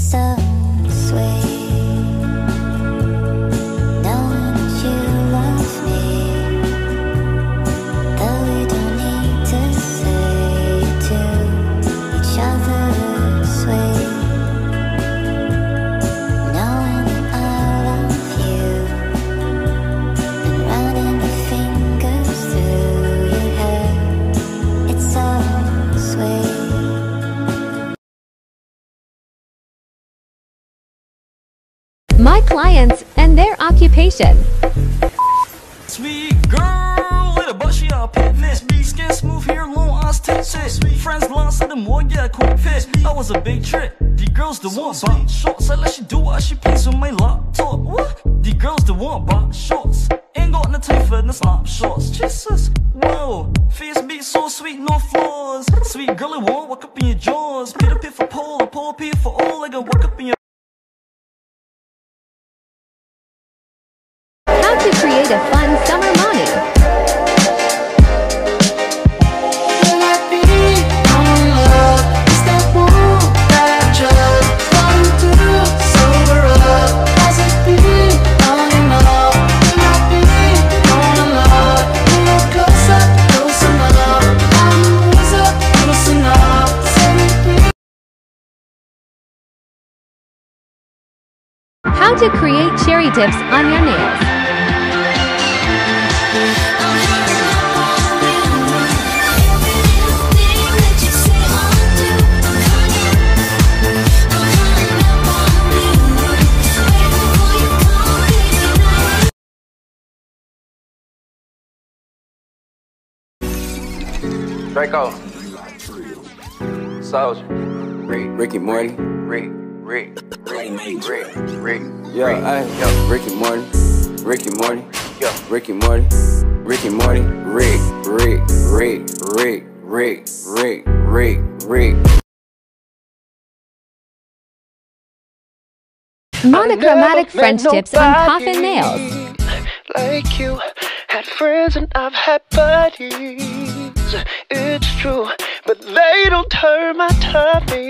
so sweet. Knowing that you love me, though we don't need to say it to each other. Sweet. Knowing that I love you and running the fingers through your hair. It's so sweet. My clients and their occupation. Sweet girl, with a butt she all picnic. Skin smooth, hair long, eyes tits. Friends lost in the more, yeah, quick fit. I was a big trick. The girls the want box shorts. I let she do what she please with my laptop. What? The girls the want box shorts. Ain't got no time for the snapshots. Jesus, whoa, face beat so sweet, no flaws. Sweet girl, I won't walk up in your jaws. Pay the pay for pole, a pole pay for all. I can walk up in your. How to create a fun summer morning. How to create cherry tips on your nails. Draco, Soldier, Ricky Morty, Rick, yeah, yo, Ricky Morty, yo, Ricky Morty, Rick. Monochromatic French tips on coffin nails. Like you, had friends and I've had buddies. It's true, but they don't turn my tummy.